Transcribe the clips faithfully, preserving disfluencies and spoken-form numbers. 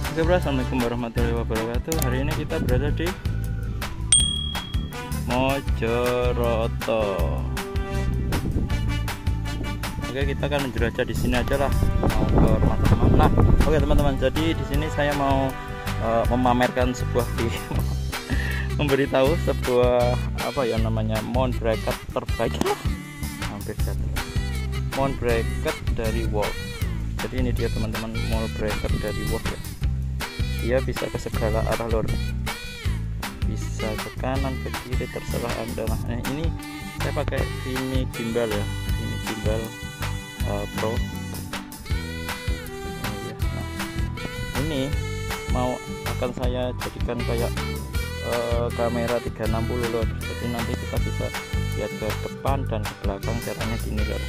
Oke bro, assalamualaikum warahmatullahi wabarakatuh. Hari ini kita berada di Mojoroto. Oke, kita akan menjelajah di sini aja lah, mau ke rumah teman. Nah, oke teman-teman, jadi di sini saya mau uh, memamerkan sebuah video, memberitahu sebuah apa ya namanya mount bracket terbaik, hampir jatuh, mount bracket dari Wolf. Jadi ini dia teman-teman, mount bracket dari Wolf ya. Dia bisa ke segala arah lor, bisa ke kanan ke kiri terserah anda. Nah ini saya pakai Vimy gimbal ya, Vimy gimbal uh, Pro ini, ya. Nah, ini mau akan saya jadikan kayak uh, kamera tiga enam puluh lor. Jadi nanti kita bisa lihat ke depan dan ke belakang, caranya gini lor.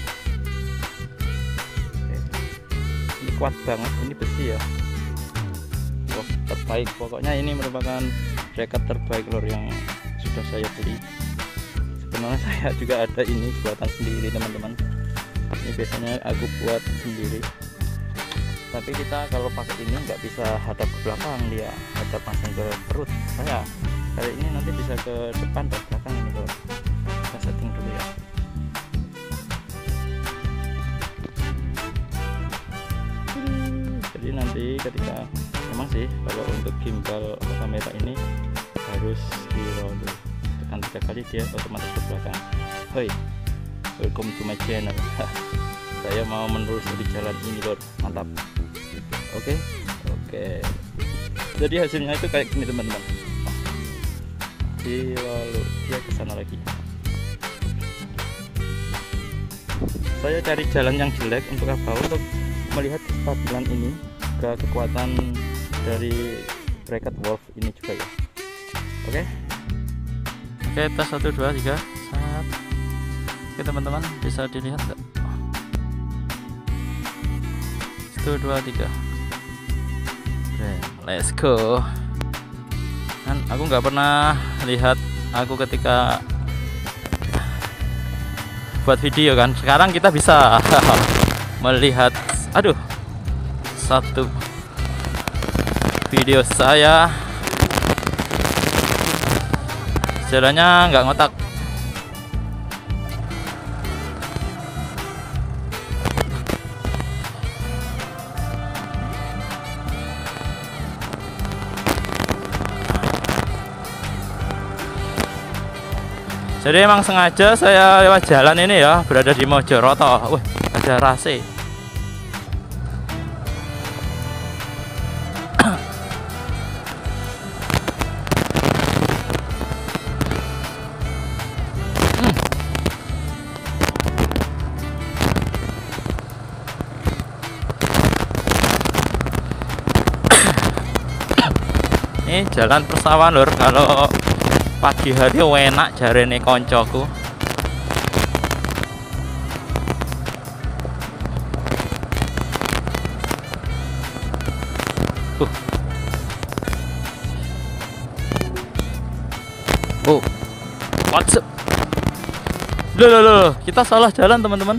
Ini kuat banget, ini besi ya, terbaik. Pokoknya ini merupakan bracket terbaik lor yang sudah saya beli. Sebenarnya saya juga ada ini buatan sendiri teman-teman. Ini biasanya aku buat sendiri, tapi kita kalau pakai ini nggak bisa hadap ke belakang, dia hadap langsung ke perut saya. Kali ini nanti bisa ke depan dan belakang ini lor. Kita setting dulu ya. Jadi nanti ketika memang sih kalau untuk gimbal atau kamera ini harus di roll dulu, tekan tiga kali dia otomatis ke belakang. Hoi, welcome to my channel. Saya mau menelusuri jalan ini lor, mantap. Oke, oke. Jadi hasilnya itu kayak gini teman-teman. Di lalu dia ke sana lagi. Saya cari jalan yang jelek untuk apa? Untuk melihat kestabilan ini, ke kekuatan dari bracket Wolf ini juga ya. Oke, oke, tes satu dua tiga. Saat oke teman-teman, bisa dilihat nggak? Satu dua tiga. Oke, let's go. Kan aku nggak pernah lihat aku ketika buat video kan. Sekarang kita bisa melihat. Aduh, satu video saya jalannya nggak ngotak. Jadi emang sengaja saya lewat jalan ini ya, berada di Mojoroto. Wih, ada rase. Ini jalan persawahan lur, kalau pagi hari enak jarene koncoku. Uh. Oh, what's up? Loh, loh, loh, kita salah jalan teman-teman.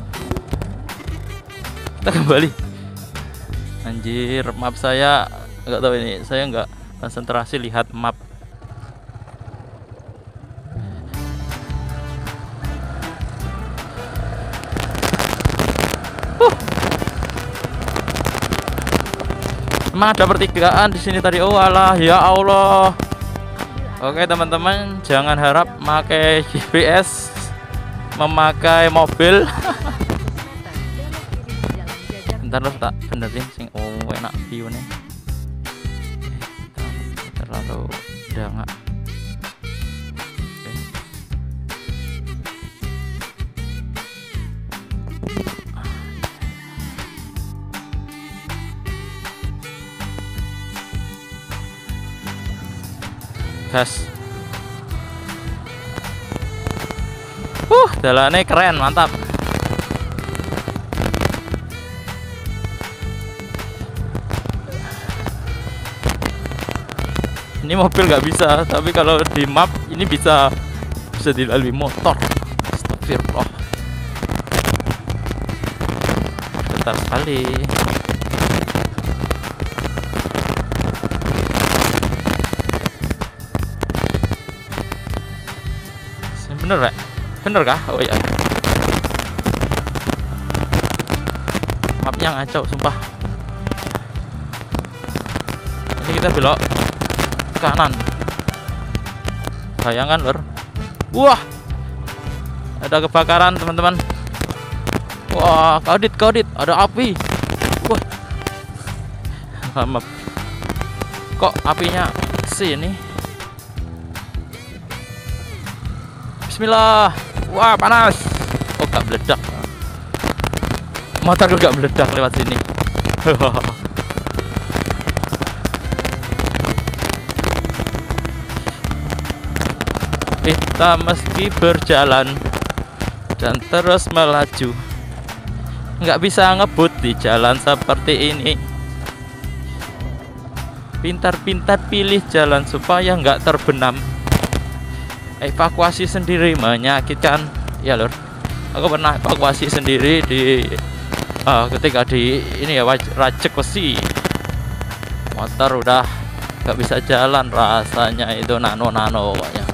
Kita kembali. Anjir, map saya nggak tahu ini, saya nggak konsentrasi lihat map. Uh. Emang ada pertigaan di sini tadi. Oh alah, ya Allah. Oke teman-teman, jangan harap pakai G P S memakai mobil. Bentar loh, tak benerin sing. Oh enak view nih. Terlalu udah nggak. Gas. Uh, jalannya keren, mantap. Ini mobil nggak bisa, tapi kalau di map ini bisa bisa dilalui motor. Astagfirullah. Bentar sekali. Bener Rek? Bener kah? Oh iya. Mapnya ngaco sumpah. Ini kita belok ke kanan. Bayangkan lur. Wah, ada kebakaran teman-teman. Wah, kaudit kaudit, ada api. Wah, maaf. Kok apinya sini? Bismillah. Wah, panas. Oh, gak meledak. Motor gak meledak lewat sini. Kita meski berjalan dan terus melaju, nggak bisa ngebut di jalan seperti ini. Pintar-pintar pilih jalan supaya nggak terbenam. Evakuasi sendiri menyakitkan ya lur. Aku pernah evakuasi sendiri di uh, ketika di ini ya Rajek Besi. Motor udah nggak bisa jalan, rasanya itu nano-nano pokoknya.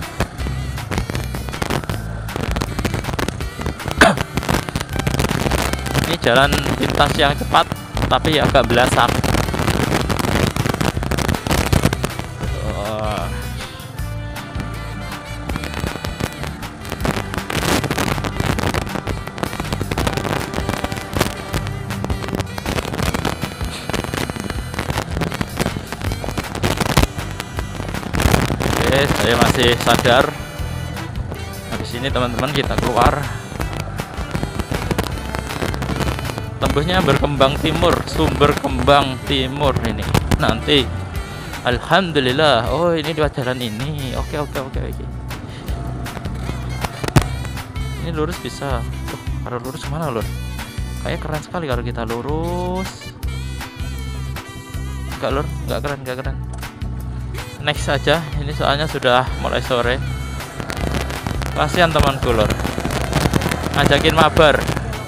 Ini jalan lintas yang cepat tapi agak belasak. Oh. Oke, saya masih sadar. Habis ini teman-teman kita keluar. Tembusnya berkembang timur, sumber kembang timur ini. Nanti alhamdulillah. Oh, ini lewat jalan ini. Oke, oke, oke, oke. Ini lurus bisa. Tuh, kalau lurus kemana lur? Kayak keren sekali kalau kita lurus. Enggak lur, enggak keren, enggak keren. Next saja. Ini soalnya sudah mulai sore. Kasihan temanku lur. Ngajakin mabar.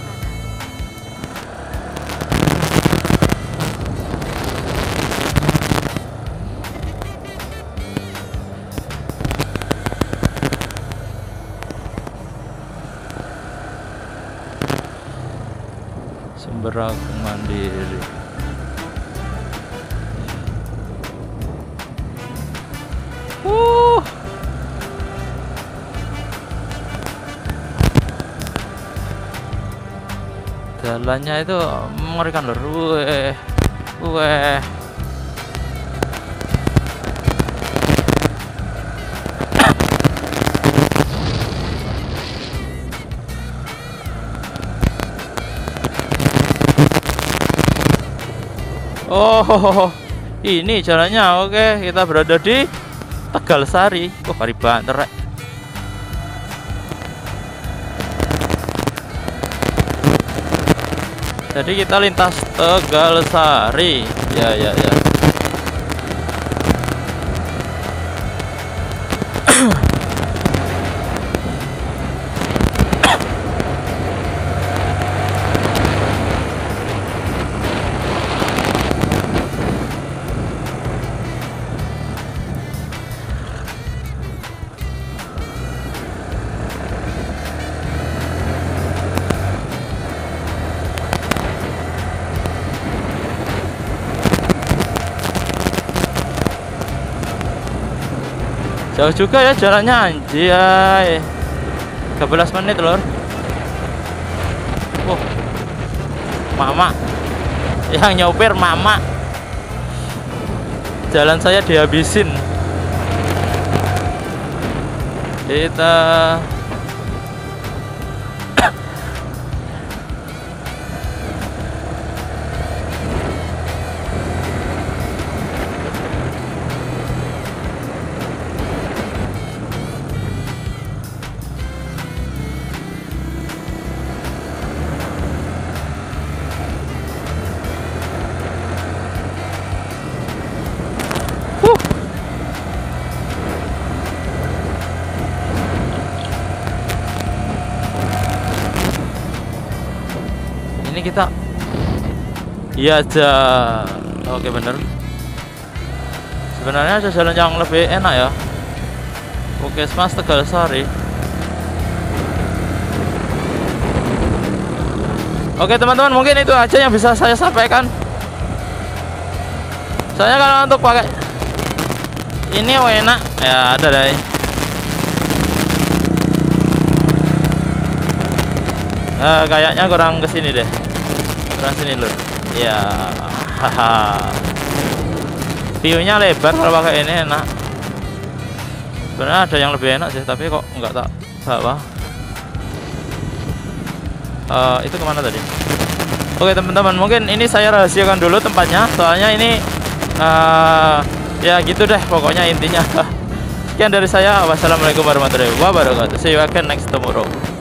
Sumber Agung Mandiri. Uh. Jalannya itu mengerikan lur. Weh. Weh. Oh, ini jalannya. Oke, kita berada di Tegalsari. Oh, kari banter. Jadi kita lintas Tegalsari. Ya, ya, ya. Jauh juga ya jalannya anjay. tiga belas menit lor. Oh, mama yang nyopir mama. Jalan saya dihabisin. Kita ini kita iya aja. Oke bener, sebenarnya ada jalan yang lebih enak ya. Puskesmas Tegalsari Oke teman-teman, mungkin itu aja yang bisa saya sampaikan. Soalnya kalau untuk pakai ini enak ya, ada deh. Uh, kayaknya kurang kesini deh, kurang sini lur. Ya, haha. View-nya lebar kalau pakai ini enak. Sebenarnya ada yang lebih enak sih, tapi kok nggak tak bawa. Uh, itu kemana tadi? Oke teman-teman, mungkin ini saya rahasiakan dulu tempatnya, soalnya ini uh, ya gitu deh pokoknya intinya. Sekian dari saya, wassalamualaikum warahmatullahi wabarakatuh. See you again next tomorrow.